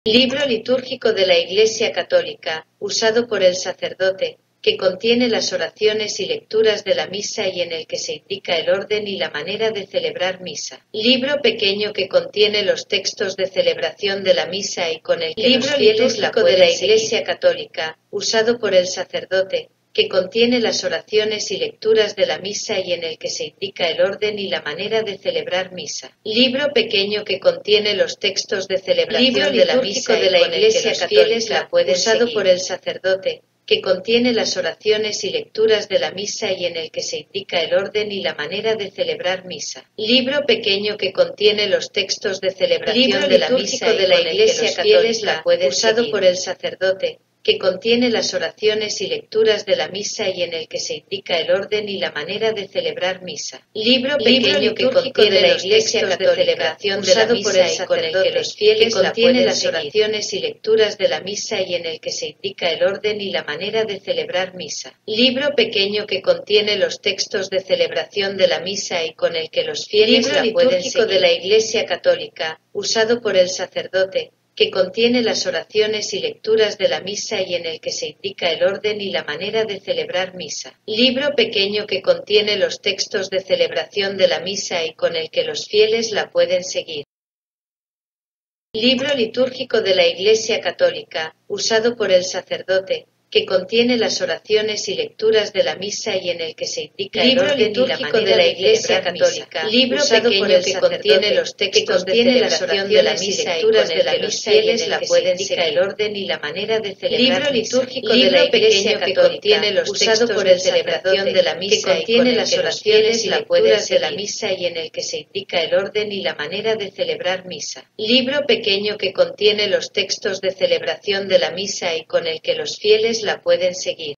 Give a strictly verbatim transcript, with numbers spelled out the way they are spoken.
Libro litúrgico de la Iglesia Católica, usado por el sacerdote, que contiene las oraciones y lecturas de la misa y en el que se indica el orden y la manera de celebrar misa. Libro pequeño que contiene los textos de celebración de la misa y con el que Libro los fieles la litúrgico de pueden la seguir. Iglesia Católica, usado por el sacerdote, que contiene las oraciones y lecturas de la misa y en el que se indica el orden y la manera de celebrar misa. Libro pequeño que contiene los textos de celebración Libro de la litúrgico misa de y la con el que Iglesia los fieles Católica, la pueden usado seguir. por por el sacerdote, que contiene las oraciones y lecturas de la misa y en el que se indica el orden y la manera de celebrar misa. Libro pequeño que contiene los textos de celebración Libro de la litúrgico misa y de la con el que Iglesia los fieles Católica, la pueden usado seguir. por por el sacerdote, que contiene las oraciones y lecturas de la misa y en el que se indica el orden y la manera de celebrar misa. Libro Libro pequeño que litúrgico de contiene la los Iglesia textos de Católica, celebración de la usado por el misa y con el que sacerdote, los fieles que la contiene pueden las seguir. oraciones y lecturas de la misa y en el que se indica el orden y la manera de celebrar misa. Libro pequeño que contiene los textos de celebración de la misa y con el que los fieles Libro la pueden litúrgico seguir. de la Iglesia Católica, usado por el sacerdote, que contiene las oraciones y lecturas de la misa y en el que se indica el orden y la manera de celebrar misa. Libro pequeño que contiene los textos de celebración de la misa y con el que los fieles la pueden seguir. Libro litúrgico de la Iglesia Católica, usado por el sacerdote, que contiene las oraciones y lecturas de la misa y en el que se indica Libro el orden y la litúrgico manera de la de Iglesia celebrar misa. Católica, Libro usado pequeño por el que sacerdote, contiene los que textos de contiene las celebración de la oraciones y misa y lecturas con de el la que los misa y en fieles el la que se pueden indica seguir. el orden y la manera de celebrar Libro misa. litúrgico de Libro la Iglesia pequeño que Católica, contiene los usado textos por de el celebración sacerdote, de la que misa y con contiene el las que los oraciones fieles y la pueden lecturas de la seguir. misa y en el que se indica el orden y la manera de celebrar misa. Libro pequeño que contiene los textos de celebración de la misa y con el que los fieles la pueden seguir.